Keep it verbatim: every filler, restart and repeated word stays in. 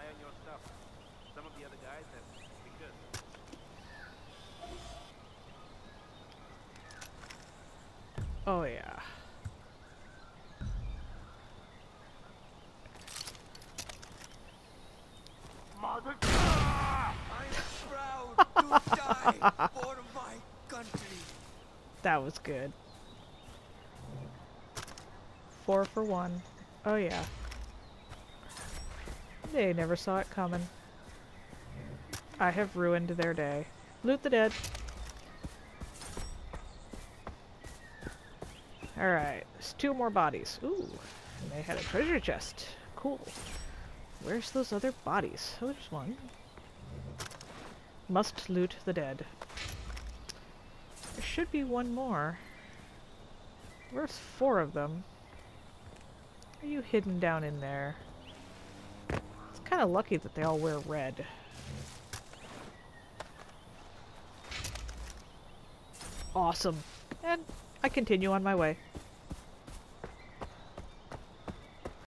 eye on your stuff. Some of the other guys have fingers. Oh yeah. Mother. I'm proud to die for my country. That was good. Four for one. Oh yeah. They never saw it coming. I have ruined their day. Loot the dead. Alright, there's two more bodies. Ooh, and they had a treasure chest. Cool. Where's those other bodies? Oh, there's one. Must loot the dead. There should be one more. Where's four of them? Are you hidden down in there? It's kind of lucky that they all wear red. Awesome. And I continue on my way.